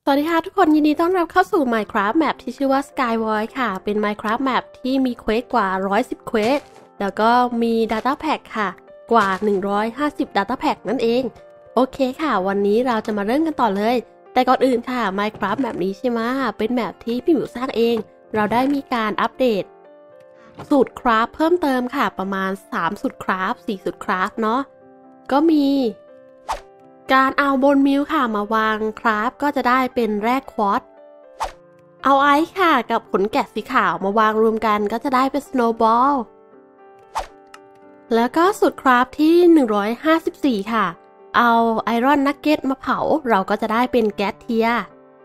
สวัสดีค่ะทุกคนยินดีต้อนรับเข้าสู่ Minecraft Map ที่ชื่อว่า Skyvoid ค่ะเป็น Minecraft Map ที่มีเควสกว่า110เควสแล้วก็มี Data Pack ค่ะกว่า150 Data Pack นั่นเองโอเคค่ะวันนี้เราจะมาเริ่มกันต่อเลยแต่ก่อนอื่นค่ะ Minecraft Map นี้ใช่ไหมเป็นแมปที่พี่หมิวสร้างเองเราได้มีการอัปเดตสูตรคราฟเพิ่มเติมค่ะประมาณ3สูตรคราฟ4สูตรคราฟเนาะก็มีการเอาบนมิลค่ะมาวางคราฟก็จะได้เป็นแร่ควอตซ์เอาไอซ์ค่ะกับขนแกะสีขาวมาวางรวมกันก็จะได้เป็นสโนว์บอลแล้วก็สูตรคราฟที่154ค่ะเอาไอรอนนักเก็ตมาเผาเราก็จะได้เป็นแก๊สเทีย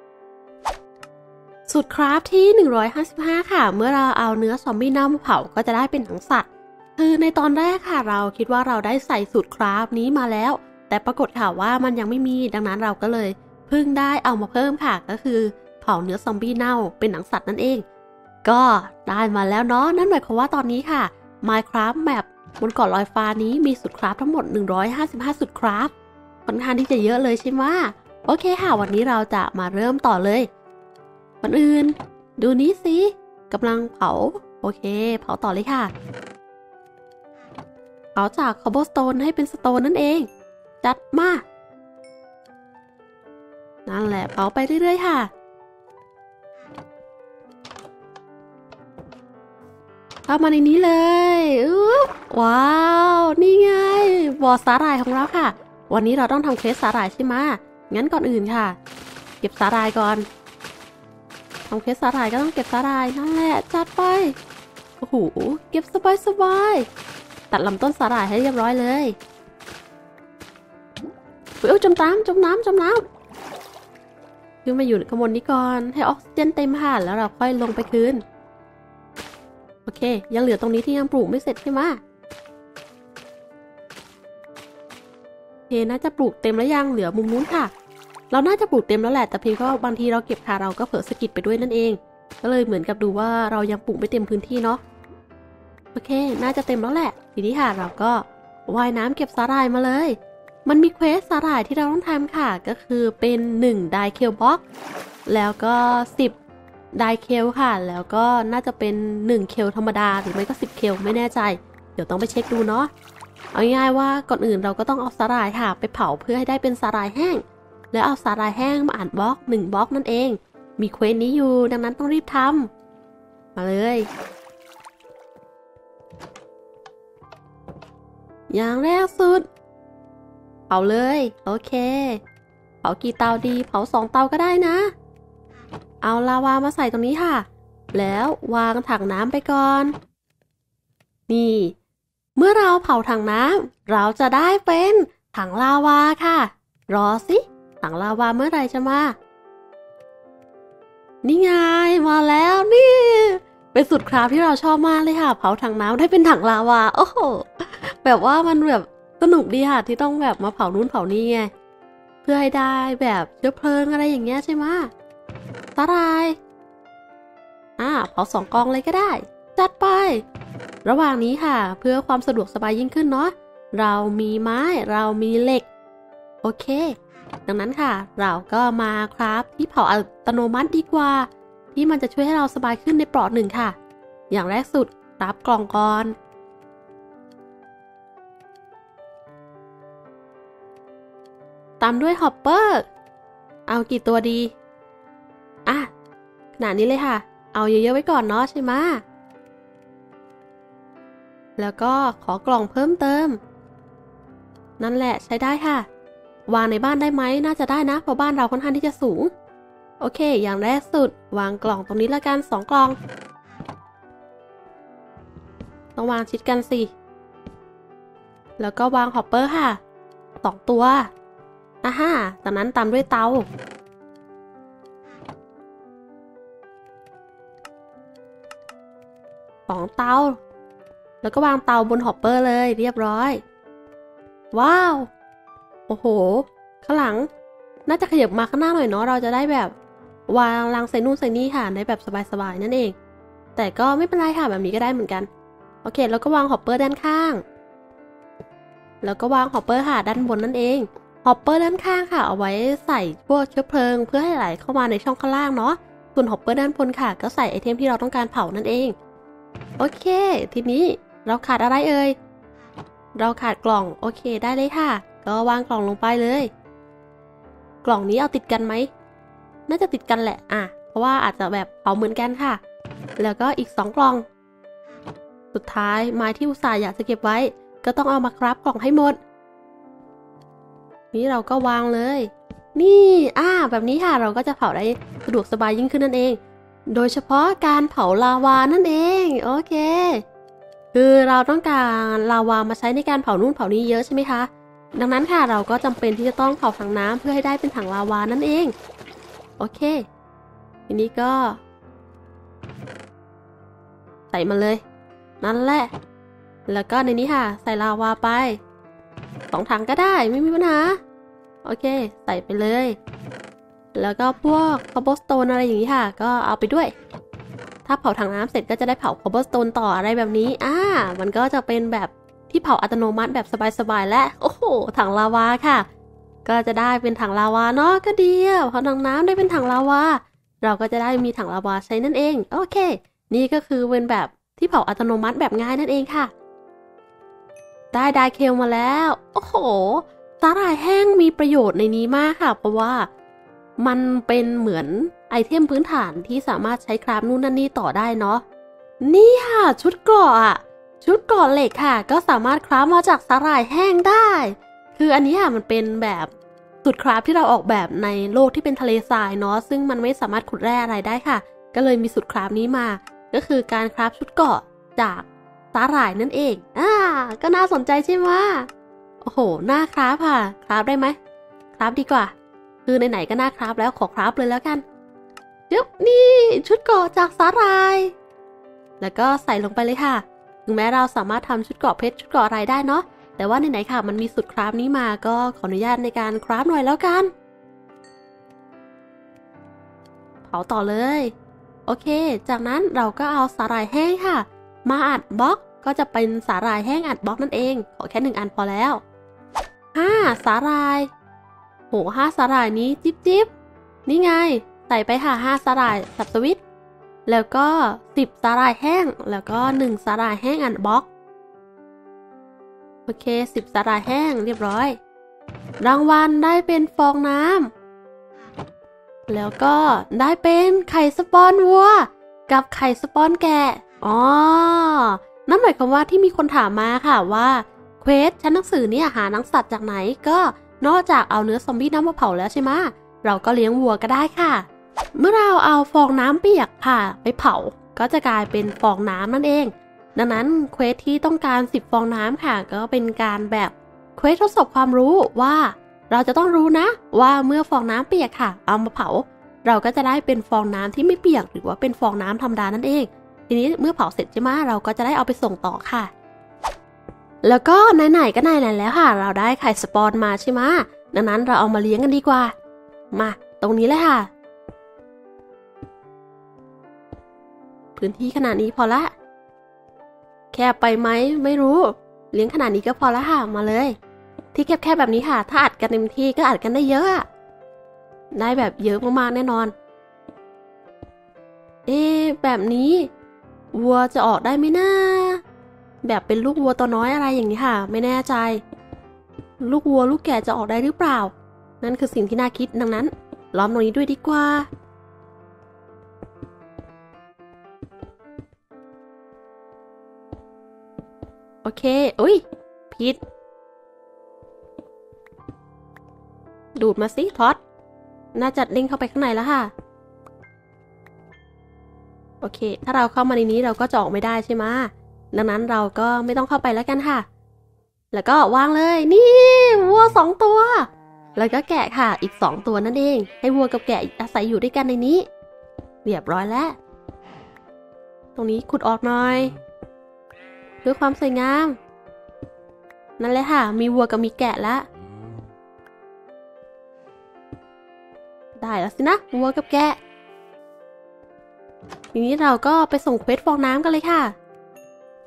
สูตรคราฟที่155ค่ะเมื่อเราเอาเนื้อซอมบี้เน่ามาเผาก็จะได้เป็นหนังสัตว์คือในตอนแรกค่ะเราคิดว่าเราได้ใส่สูตรคราฟนี้มาแล้วแต่ปรากฏค่ะว่ามันยังไม่มีดังนั้นเราก็เลยเพิ่งได้เอามาเพิ่มค่ะก็คือเผาเนื้อซอมบี้เน่าเป็นหนังสัตว์นั่นเองก็ได้มาแล้วเนาะนั่นหมายความว่าตอนนี้ค่ะ Minecraft Map บนเกาะลอยฟ้านี้มีสูตรคราฟทั้งหมด155สูตรคราฟค่อนข้างที่จะเยอะเลยใช่ไหมโอเคค่ะวันนี้เราจะมาเริ่มต่อเลยก่อนอื่นดูนี้สิกำลังเผาโอเคเผาต่อเลยค่ะเผาจากคอบเบิลสโตนให้เป็นสโตนนั่นเองจัดมานั่นแหละเผาไปเรื่อยๆค่ะเข้ามาในนี้เลยว้าวนี่ไงบ่อสาหร่ายของเราค่ะวันนี้เราต้องทำเคสสาหร่ายใช่ไหมงั้นก่อนอื่นค่ะเก็บสาหร่ายก่อนทำเคสสาหร่ายก็ต้องเก็บสาหร่ายนั่นแหละจัดไปโอ้โหเก็บสบายๆตัดลำต้นสาหร่ายให้เรียบร้อยเลยจมน้ำขึ้นมาอยู่ข้างบนนี้ก่อนให้ออกซิเจนเต็มค่ะแล้วเราค่อยลงไปคืนโอเคยังเหลือตรงนี้ที่ยังปลูกไม่เสร็จใช่ไหมโอเคน่าจะปลูกเต็มแล้วยังเหลือมุมนู้นค่ะเราน่าจะปลูกเต็มแล้วแหละแต่เพียงก็บางทีเราเก็บค่ะเราก็เผลอสะกิดไปด้วยนั่นเองก็เลยเหมือนกับดูว่าเรายังปลูกไม่เต็มพื้นที่เนาะโอเคน่าจะเต็มแล้วแหละทีนี้ค่ะเราก็ว่ายน้ำเก็บสาหร่ายมาเลยมันมีเควสสาหร่ายที่เราต้องทำค่ะก็คือเป็น1ไดเคลบ็อกแล้วก็10ไดเคลค่ะแล้วก็น่าจะเป็น1เคลธรรมดาหรือไม่ก็10เคลไม่แน่ใจเดี๋ยวต้องไปเช็คดูเนาะเอาง่ายๆว่าก่อนอื่นเราก็ต้องเอาสาหร่ายค่ะไปเผาเพื่อให้ได้เป็นสาหร่ายแห้งแล้วเอาสาหร่ายแห้งมาอ่านบล็อก1บล็อกนั่นเองมีเควสนี้อยู่ดังนั้นต้องรีบทำมาเลยอย่างแรกสุดเผาเลยโอเคเผากี่เตาดีเผา2เตาก็ได้นะเอาลาวามาใส่ตรงนี้ค่ะแล้ววางถังน้ำไปก่อนนี่เมื่อเราเผาถังน้ำเราจะได้เป็นถังลาวาค่ะรอสิถังลาวาเมื่อไหร่จะมานี่ไงมาแล้วนี่เป็นสูตรคราฟที่เราชอบมากเลยค่ะเผาถังน้ำได้เป็นถังลาวาโอ้โหแบบว่ามันแบบสนุกดีค่ะที่ต้องแบบมาเผานู่นเผานี่ไงเพื่อให้ได้แบบเชื้อเพลิงอะไรอย่างเงี้ยใช่ไหมสาหร่ายเผา2กองเลยก็ได้จัดไประหว่างนี้ค่ะเพื่อความสะดวกสบายยิ่งขึ้นเนาะเรามีไม้เรามีเหล็กโอเคดังนั้นค่ะเราก็มาคราฟที่เผาอัตโนมัติดีกว่าที่มันจะช่วยให้เราสบายขึ้นในเปราะหนึ่งค่ะอย่างแรกสุดรับกล่องก่อนตามด้วยฮอปเปอร์เอากี่ตัวดีขนาดนี้เลยค่ะเอาเยอะๆไว้ก่อนเนาะใช่ไหมแล้วก็ขอกล่องเพิ่มเติมนั่นแหละใช้ได้ค่ะวางในบ้านได้ไหมน่าจะได้นะเพราะบ้านเราค่อนข้างที่จะสูงโอเคอย่างแรกสุดวางกล่องตรงนี้ละกัน2กล่องต้องวางชิดกันสิแล้วก็วางฮอปเปอร์ค่ะ2ตัวจากนั้นตามด้วยเตา2เตาแล้วก็วางเตาบนฮอปเปอร์เลยเรียบร้อยว้าวโอ้โหข้างหลังน่าจะขยับมาข้างหน้าหน่อยเนาะเราจะได้แบบวางรังใส่นู่นใส่นี่ค่ะได้แบบสบายๆนั่นเองแต่ก็ไม่เป็นไรค่ะแบบนี้ก็ได้เหมือนกันโอเคแล้วก็วางฮอปเปอร์ด้านข้างแล้วก็วางฮอปเปอร์ค่ะด้านบนนั่นเองฮอปเปอร์ด้านข้างค่ะเอาไว้ใส่พวกเชื้อเพลิงเพื่อให้ไหลเข้ามาในช่องข้างล่างเนาะส่วนฮอปเปอร์ด้านบนค่ะก็ใส่ไอเทมที่เราต้องการเผานั่นเองโอเคทีนี้เราขาดอะไรเอ่ยเราขาดกล่องโอเคได้เลยค่ะก็วางกล่องลงไปเลยกล่องนี้เอาติดกันไหมน่าจะติดกันแหละเพราะว่าอาจจะแบบเผาเหมือนกันค่ะแล้วก็อีก2กล่องสุดท้ายไม้ที่อุตส่าห์อยากจะเก็บไว้ก็ต้องเอามาคราฟกล่องให้หมดนี่เราก็วางเลยนี่แบบนี้ค่ะเราก็จะเผาได้สะดวกสบายยิ่งขึ้นนั่นเองโดยเฉพาะการเผาลาวานั่นเองโอเคคือเราต้องการลาวามาใช้ในการเผานู่นเผานี้เยอะใช่ไหมคะดังนั้นค่ะเราก็จำเป็นที่จะต้องเผาถังน้ำเพื่อให้ได้เป็นถังลาวานั่นเองโอเคทีนี้ก็ใส่มาเลยนั่นแหละแล้วก็ในนี้ค่ะใส่ลาวาไป2ถังก็ได้ไม่มีปัญหาโอเคใส่ไปเลยแล้วก็พวกคอบเบิลสโตนอะไรอย่างนี้ค่ะก็เอาไปด้วยถ้าเผาถังน้ำเสร็จก็จะได้เผาคอบเบิลสโตนต่ออะไรแบบนี้มันก็จะเป็นแบบที่เผาอัตโนมัติแบบสบายๆและโอ้โหถังลาวาค่ะก็จะได้เป็นถังลาวาเนาะก็ดีเผาถังน้ำได้เป็นถังลาวาเราก็จะได้มีถังลาวาใช้นั่นเองโอเคนี่ก็คือเป็นแบบที่เผาอัตโนมัติแบบง่ายนั่นเองค่ะได้ไดเคลมาแล้วโอ้โหสาหร่ายแห้งมีประโยชน์ในนี้มากค่ะเพราะว่ามันเป็นเหมือนไอเทมพื้นฐานที่สามารถใช้คราฟนู่นนั่นนี่ต่อได้เนาะนี่ค่ะชุดเกราะชุดเกราะเหล็กค่ะก็สามารถคราฟมาจากสาหร่ายแห้งได้คืออันนี้ค่ะมันเป็นแบบสูตรคราฟที่เราออกแบบในโลกที่เป็นทะเลทรายเนาะซึ่งมันไม่สามารถขุดแร่อะไรได้ค่ะก็เลยมีสูตรคราฟนี้มาก็คือการคราฟชุดเกราะจากสาหร่ายนั่นเองก็น่าสนใจใช่ไหมโอ้โหน่าคราฟค่ะคราฟได้ไหมคราฟดีกว่าคือไหนๆก็น่าคราฟแล้วขอคราฟเลยแล้วกันนี่ชุดเกราะจากสาหร่ายแล้วก็ใส่ลงไปเลยค่ะถึงแม้เราสามารถทำชุดเกราะเพชรชุดเกราะอะไรได้เนาะแต่ว่าไหนๆค่ะมันมีสูตรคราฟนี้มาก็ขออนุญาตในการคราฟหน่อยแล้วกันเผาต่อเลยโอเคจากนั้นเราก็เอาสาหร่ายแห้งค่ะมาอัดบล็อกก็จะเป็นสาหร่ายแห้งอัดบล็อกนั่นเองขอแค่1 อันพอแล้ว5สาหร่ายโห5สาหร่ายนี้จิ๊บนี่ไงใส่ไปค่ะ5สาหร่ายสับสวิตแล้วก็10สาหร่ายแห้งแล้วก็1สาหร่ายแห้งอัดบล็อกโอเค10สาหร่ายแห้งเรียบร้อยรางวัลได้เป็นฟองน้ำแล้วก็ได้เป็นไข่สปอนวัวกับไข่สปอนแกะนั่นหมายความว่าที่มีคนถามมาค่ะว่าเควสชั้นหนังสือเนี่ยหาหนังสัตว์จากไหนก็นอกจากเอาเนื้อซอมบี้น้ำมาเผาแล้วใช่ไหมเราก็เลี้ยงวัวก็ได้ค่ะเมื่อเราเอาฟองน้ำเปียกค่ะไปเผาก็จะกลายเป็นฟองน้ำนั่นเองดังนั้นเควสที่ต้องการ10ฟองน้ำค่ะก็เป็นการแบบเควสทดสอบความรู้ว่าเราจะต้องรู้นะว่าเมื่อฟองน้ำเปียกค่ะเอามาเผาเราก็จะได้เป็นฟองน้ำที่ไม่เปียกหรือว่าเป็นฟองน้ำธรรมดานั่นเองทีนี้เมื่อเผาเสร็จใช่ไหมเราก็จะได้เอาไปส่งต่อค่ะแล้วก็ไหนๆก็ไหนๆแล้วค่ะเราได้ไข่สปอนมาใช่ไหมดังนั้นเราเอามาเลี้ยงกันดีกว่ามาตรงนี้เลยค่ะพื้นที่ขนาดนี้พอละแคบไปไหมไม่รู้เลี้ยงขนาดนี้ก็พอละค่ะมาเลยที่แคบๆแบบนี้ค่ะถ้าอัดกันเต็มที่ก็อัดกันได้เยอะได้แบบเยอะมากๆแน่นอนแบบนี้วัวจะออกได้ไหมนะแบบเป็นลูกวัวตัวน้อยอะไรอย่างนี้ค่ะไม่แน่ใจลูกวัวลูกแก่จะออกได้หรือเปล่านั่นคือสิ่งที่น่าคิดดังนั้นล้อมตรงนี้ด้วยดีกว่าโอเคอุ้ยผิดดูดมาสิท็อดน่าจะเด้งเข้าไปข้างในแล้วค่ะโอเคถ้าเราเข้ามาในนี้เราก็จะออกไม่ได้ใช่ไหมดังนั้นเราก็ไม่ต้องเข้าไปแล้วกันค่ะแล้วก็วางเลยนี่วัว2ตัวแล้วก็แกะค่ะอีก2ตัวนั่นเองให้วัวกับแกะอาศัยอยู่ด้วยกันในนี้เรียบร้อยแล้วตรงนี้ขุดออกหน่อยเพื่อความสวยงามนั่นแหละค่ะมีวัวกับมีแกะแล้วได้แล้วสินะวัวกับแกะทีนี้เราก็ไปส่งเควสฟองน้ำกันเลยค่ะ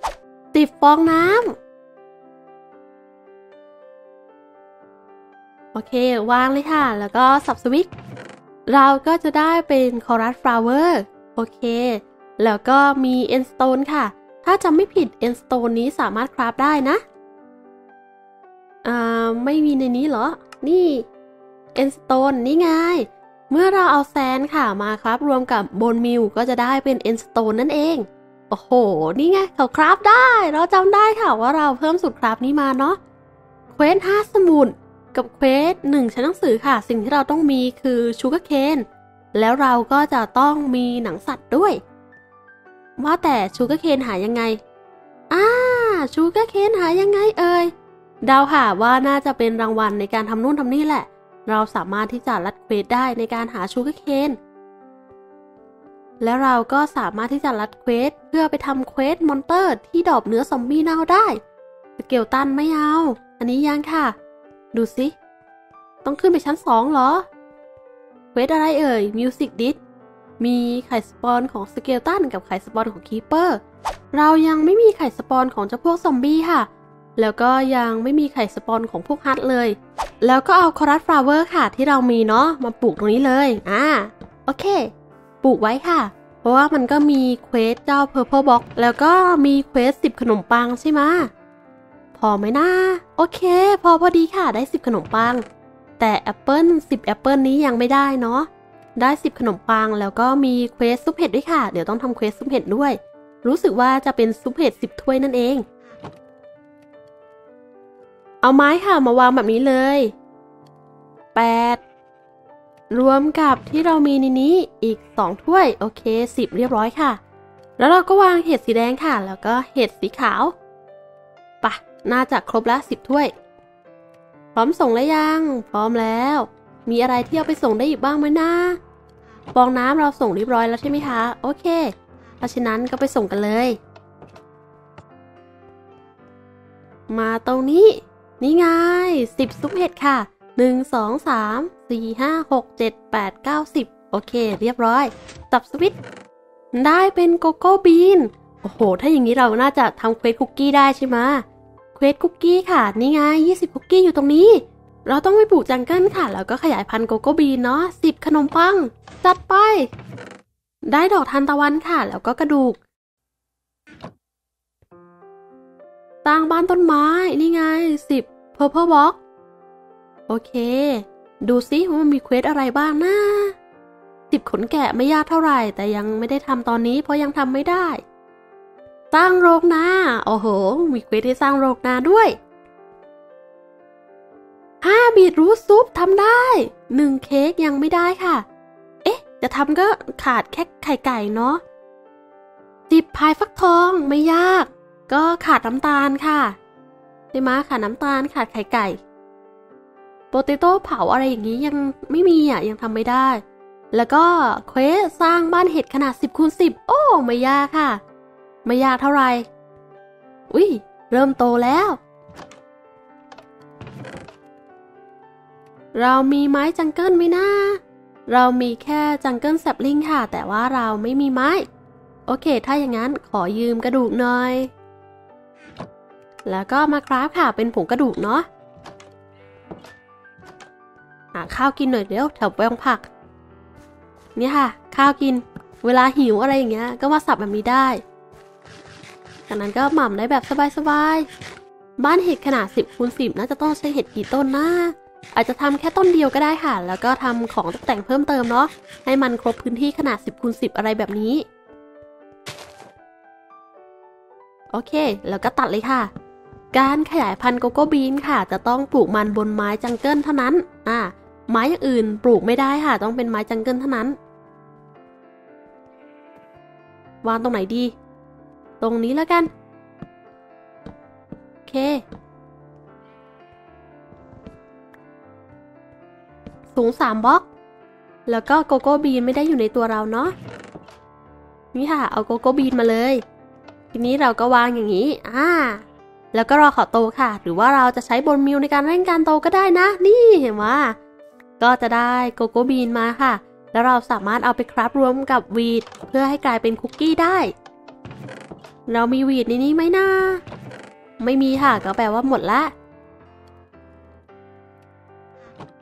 10ฟองน้ำโอเควางเลยค่ะแล้วก็สับสวิตช์เราก็จะได้เป็นคอรัสฟลาเวอร์โอเคแล้วก็มีเอ็นสโตนค่ะถ้าจำไม่ผิดเอ็นสโตนนี้สามารถคราฟได้นะไม่มีในนี้เหรอนี่เอ็นสโตนนี่ไงเมื่อเราเอาแซนค่ะมาครับรวมกับโบนมิลก็จะได้เป็นเอ็นสโตนนั่นเองโอ้โหนี่ไงเขาคราฟได้เราจำได้ค่ะว่าเราเพิ่มสูตรคราฟนี้มาเนาะเควส5สมุดกับเควส1ชั้นหนังสือค่ะสิ่งที่เราต้องมีคือชูการ์เคนแล้วเราก็จะต้องมีหนังสัตว์ด้วยว่าแต่ชูการ์เคนหายังไงชูการ์เคนหายังไงเอ่ยเดาค่ะว่าน่าจะเป็นรางวัลในการทำนู่นทำนี่แหละเราสามารถที่จะรัดเควสได้ในการหาชูการ์เคนแล้วเราก็สามารถที่จะรัดเควสเพื่อไปทำเควสมอนเตอร์ที่ดรอปเนื้อซอมบี้เน่าได้สเกลตันไม่เอาอันนี้ยังค่ะดูสิต้องขึ้นไปชั้น2เหรอเควสอะไรเอ่ยมิวสิกดิสมีไข่สปอนของสเกลตันกับไข่สปอนของคีเปอร์เรายังไม่มีไข่สปอนของเจ้าพวกซอมบี้ค่ะแล้วก็ยังไม่มีไข่สปอนของพวกฮัทเลยแล้วก็เอาคอรัสฟลาเวอร์ค่ะที่เรามีเนาะมาปลูกตรงนี้เลยโอเคปลูกไว้ค่ะเพราะว่ามันก็มีเควสเจ้า Purple Box แล้วก็มีเควส10ขนมปังใช่ไหมพอไหมนะโอเคพอดีค่ะได้10ขนมปังแต่แอปเปิล10แอปเปิลนี้ยังไม่ได้เนาะได้10ขนมปังแล้วก็มีเควสซุปเห็ดด้วยค่ะเดี๋ยวต้องทำเควสซุปเห็ดด้วยรู้สึกว่าจะเป็นซุปเห็ด10ถ้วยนั่นเองเอาไม้ค่ะมาวางแบบนี้เลย8รวมกับที่เรามีในนี้อีก2ถ้วยโอเค10เรียบร้อยค่ะแล้วเราก็วางเห็ดสีแดงค่ะแล้วก็เห็ดสีขาวปะน่าจะครบแล้ว10ถ้วยพร้อมส่งแล้วยังพร้อมแล้วมีอะไรที่เอาไปส่งได้อีกบ้างไหมนะฟองน้ำเราส่งเรียบร้อยแล้วใช่ไหมคะโอเคเพราะฉะนั้นก็ไปส่งกันเลยมาตรงนี้นี่ไง10ซุปเห็ดค่ะ1 2 3 4 5 6 7 8 9 10โอเคเรียบร้อยตับสวิตช์ได้เป็นโกโก้บีนโอ้โหถ้าอย่างนี้เราน่าจะทำเควสคุกกี้ได้ใช่ไหมเควสคุกกี้ค่ะนี่ไง20คุกกี้อยู่ตรงนี้เราต้องไปปลูกจังเกิลค่ะแล้วก็ขยายพันธุ์โกโก้บีนเนาะ10ขนมปังจัดไปได้ดอกทานตะวันค่ะแล้วก็กระดูกตั้งบ้านต้นไม้นี่ไง10 Purple Box โอเคดูซิว่ามันมีเควสอะไรบ้างนะ10ขนแกะไม่ยากเท่าไหร่แต่ยังไม่ได้ทำตอนนี้เพราะยังทำไม่ได้สร้างโรงนาโอ้โหมีเควสให้สร้างโรงนาด้วย5บีทรูทซุปทำได้1เค้กยังไม่ได้ค่ะจะทำก็ขาดแค่ไข่ไก่เนาะ10พายฟักทองไม่ยากก็ขาดน้ำตาลค่ะใช่ไหมขาดน้ำตาลขาดไข่ไก่โปเตโต้เผาอะไรอย่างนี้ยังไม่มียังทำไม่ได้แล้วก็เควสสร้างบ้านเห็ดขนาด10 คูณ 10โอ้ไม่ยากค่ะไม่ยากเท่าไหร่เริ่มโตแล้วเรามีไม้จังเกิลไหมนะเรามีแค่จังเกิลแซปลิงค่ะแต่ว่าเราไม่มีไม้โอเคถ้าอย่างนั้นขอยืมกระดูกหน่อยแล้วก็มาคราฟค่ะเป็นผงกระดูกเนาะหาข้าวกินหน่อยเดี๋ยวแถวแปลงผักเนี่ยค่ะข้าวกินเวลาหิวอะไรอย่างเงี้ยก็มาสับแบบนี้ได้จากนั้นก็หม่ำได้แบบสบายๆบ้านเห็ดขนาด10 คูณ 10น่าจะต้องใช้เห็ดกี่ต้นนะอาจจะทำแค่ต้นเดียวก็ได้ค่ะแล้วก็ทำของตกแต่งเพิ่มเติมเนาะให้มันครบพื้นที่ขนาด10 คูณ 10อะไรแบบนี้โอเคแล้วก็ตัดเลยค่ะการขยายพันธุ์โกโก้บีนค่ะจะต้องปลูกมันบนไม้จังเกิลเท่านั้นไม้อย่างอื่นปลูกไม่ได้ค่ะต้องเป็นไม้จังเกิลเท่านั้นวางตรงไหนดีตรงนี้แล้วกันโอเคสูง3 บล็อกแล้วก็โกโก้บีนไม่ได้อยู่ในตัวเราเนาะนี่ค่ะเอาโกโก้บีนมาเลยทีนี้เราก็วางอย่างนี้แล้วก็รอเขาโตค่ะหรือว่าเราจะใช้บนมิลในการเร่งการโตก็ได้นะนี่เห็นไหมก็จะได้โกโก้บีนมาค่ะแล้วเราสามารถเอาไปคราฟรวมกับวีทเพื่อให้กลายเป็นคุกกี้ได้เรามีวีทในนี้ไหมนะไม่มีค่ะก็แปลว่าหมดละ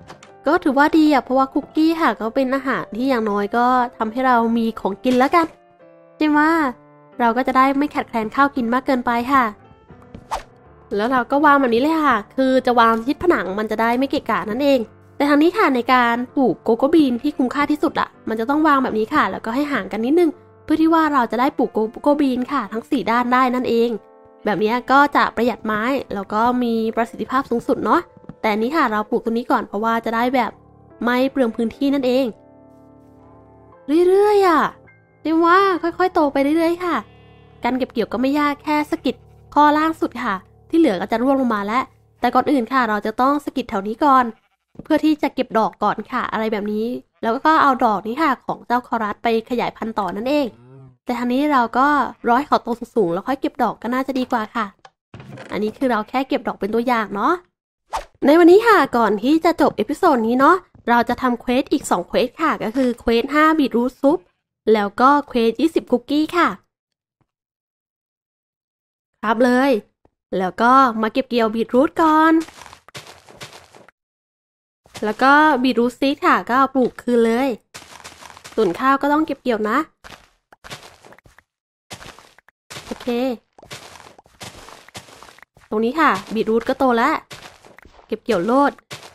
ก็ถือว่าดีเพราะว่าคุกกี้ค่ะก็เป็นอาหารที่อย่างน้อยก็ทำให้เรามีของกินแล้วกันใช่ไหมเราก็จะได้ไม่ขาดแคลนข้าวกินมากเกินไปค่ะแล้วเราก็วางแบบนี้เลยค่ะคือจะวางชิดผนังมันจะได้ไม่เกะกะนั่นเองแต่ทางนี้ค่ะในการปลูกโกโก้บีนที่คุ้มค่าที่สุดมันจะต้องวางแบบนี้ค่ะแล้วก็ให้ห่างกันนิดนึงเพื่อที่ว่าเราจะได้ปลูกโกโก้บีนค่ะทั้ง4ด้านได้นั่นเองแบบนี้ก็จะประหยัดไม้แล้วก็มีประสิทธิภาพสูงสุดเนาะแต่นี้ค่ะเราปลูกตัวนี้ก่อนเพราะว่าจะได้แบบไม่เปลืองพื้นที่นั่นเองเรื่อยๆเรียกว่าค่อยๆโตไปเรื่อยๆค่ะการเก็บเกี่ยวก็ไม่ยากแค่สะกิดข้อล่างสุดค่ะที่เหลือก็จะร่วงลงมาแล้วแต่ก่อนอื่นค่ะเราจะต้องสะกิดแถวนี้ก่อนเพื่อที่จะเก็บดอกก่อนค่ะอะไรแบบนี้แล้วก็เอาดอกนี้ค่ะของเจ้าคอรัสไปขยายพันธุ์ต่อนั่นเองแต่ทางนี้เราก็ร้อยเขาโตสูงๆแล้วค่อยเก็บดอกก็น่าจะดีกว่าค่ะอันนี้คือเราแค่เก็บดอกเป็นตัวอย่างเนาะในวันนี้ค่ะก่อนที่จะจบเอพิโซดนี้เนาะเราจะทำเควสอีก2เควสค่ะก็คือเควส5บีทรูทซุปแล้วก็เควส20คุกกี้ค่ะครับเลยแล้วก็มาเก็บเกี่ยวบีทรูทก่อนแล้วก็บีทรูทซีดค่ะก็เอาปลูกคืนเลยส่วนข้าวก็ต้องเก็บเกี่ยวนะโอเคตรงนี้ค่ะบีทรูทก็โตแล้วเก็บเกี่ยวโลด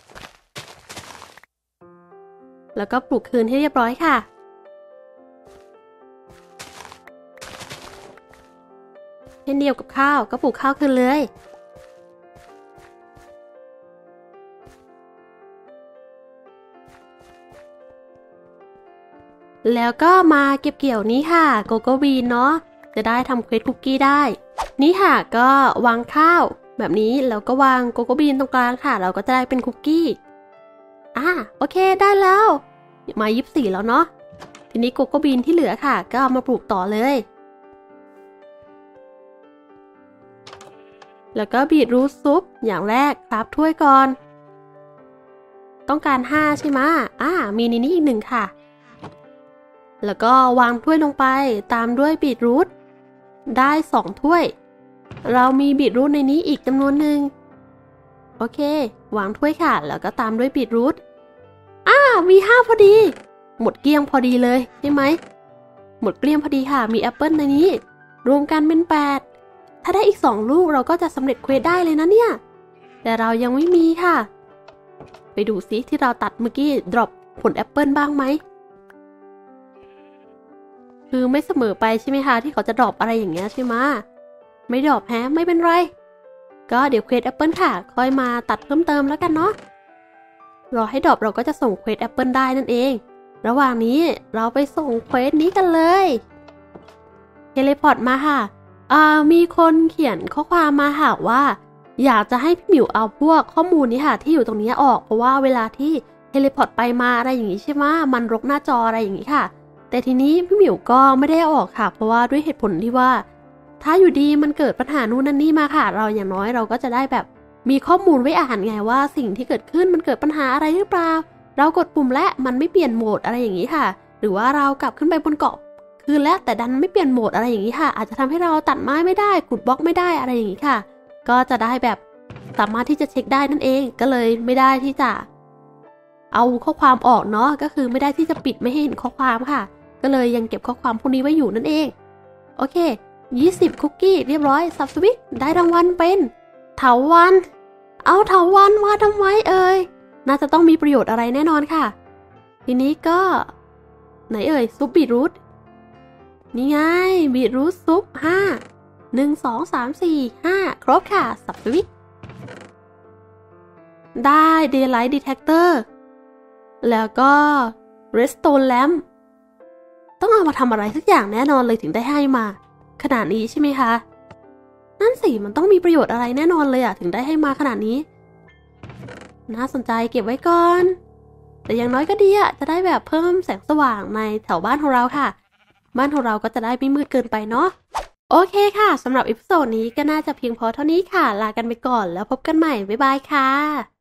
แล้วก็ปลูกคืนให้เรียบร้อยค่ะเช่นเดียวกับข้าวก็ปลูกข้าวคืนเลยแล้วก็มาเก็บเกี่ยวนี้ค่ะโกโก้บีนเนาะจะได้ทำเควสคุกกี้ได้นี่ค่ะก็วางข้าวแบบนี้แล้วก็วางโกโก้บีนตรงกลางค่ะเราก็จะได้เป็นคุกกี้โอเคได้แล้วมา24แล้วเนาะทีนี้โกโก้บีนที่เหลือค่ะก็เอามาปลูกต่อเลยแล้วก็บีทรูทซุปอย่างแรกครับถ้วยก่อนต้องการ5ใช่ไหมมีในนี้อีก1ค่ะแล้วก็วางถ้วยลงไปตามด้วยบีทรูทได้2ถ้วยเรามีบีทรูทในนี้อีกจำนวนหนึ่งโอเควางถ้วยค่ะแล้วก็ตามด้วยบีทรูทมี5พอดีหมดเกลี้ยงพอดีเลยใช่ไหมหมดเกลี้ยงพอดีค่ะมีแอปเปิลในนี้รวมกันเป็น8ถ้าได้อีก2ลูกเราก็จะสำเร็จเควสได้เลยนะเนี่ยแต่เรายังไม่มีค่ะไปดูซิที่เราตัดเมื่อกี้ดรอปผลแอปเปิลบ้างไหมคือไม่เสมอไปใช่ไหมคะที่เขาจะดรอปอะไรอย่างเงี้ยใช่ไหมไม่ดรอปไม่เป็นไรก็เดี๋ยวเควสแอปเปิลค่ะค่อยมาตัดเพิ่มเติมแล้วกันเนาะรอให้ดรอปเราก็จะส่งเควสแอปเปิลได้นั่นเองระหว่างนี้เราไปส่งเควสนี้กันเลยเทเลพอร์ตมาค่ะมีคนเขียนข้อความมาค่ะว่าอยากจะให้พี่หมิวเอาพวกข้อมูลนี้ค่ะที่อยู่ตรงนี้ออกเพราะว่าเวลาที่เทเลพอร์ตไปมาอะไรอย่างนี้ใช่ไหมมันรกหน้าจออะไรอย่างนี้ค่ะแต่ทีนี้พี่หมิวก็ไม่ได้ออกค่ะเพราะว่าด้วยเหตุผลที่ว่าถ้าอยู่ดีมันเกิดปัญหานู่นนั่นนี่มาค่ะเราอย่างน้อยเราก็จะได้แบบมีข้อมูลไว้อ่านไงว่าสิ่งที่เกิดขึ้นมันเกิดปัญหาอะไรหรือเปล่าเรากดปุ่มและมันไม่เปลี่ยนโหมดอะไรอย่างนี้ค่ะหรือว่าเรากลับขึ้นไปบนเกาะคืนแล้วแต่ดันไม่เปลี่ยนโหมดอะไรอย่างนี้ค่ะอาจจะทำให้เราตัดไม้ไม่ได้ขุดบล็อกไม่ได้อะไรอย่างนี้ค่ะก็จะได้แบบสามารถที่จะเช็คได้นั่นเองก็เลยไม่ได้ที่จะเอาข้อความออกเนาะก็คือไม่ได้ที่จะปิดไม่ให้เห็นข้อความค่ะก็เลยยังเก็บข้อความพวกนี้ไว้อยู่นั่นเองโอเค20คุกกี้เรียบร้อยสับสวิตได้รางวัลเป็นเถาวัลย์เอาเถาวัลย์มาทำไมน่าจะต้องมีประโยชน์อะไรแน่นอนค่ะทีนี้ก็ไหนซุปบีทรูทนี่ไงบีทรูทซุป1 2 3 4 5ครบค่ะสับสวิตได้ Daylight Detector แล้วก็ Redstone Lamp ต้องเอามาทำอะไรสักอย่างแน่นอนเลยถึงได้ให้มาขนาดนี้ใช่ไหมคะนั่นสิมันต้องมีประโยชน์อะไรแน่นอนเลยถึงได้ให้มาขนาดนี้น่าสนใจเก็บไว้ก่อนแต่อย่างน้อยก็ดีจะได้แบบเพิ่มแสงสว่างในแถวบ้านของเราค่ะบ้านของเราก็จะได้ไม่มืดเกินไปเนาะโอเคค่ะสำหรับอีพิโซดนี้ก็น่าจะเพียงพอเท่านี้ค่ะลากันไปก่อนแล้วพบกันใหม่บ๊ายบายค่ะ